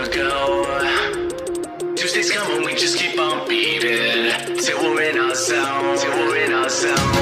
go. Tuesdays come and we just keep on beating till we're in our zone, till we're in our zone.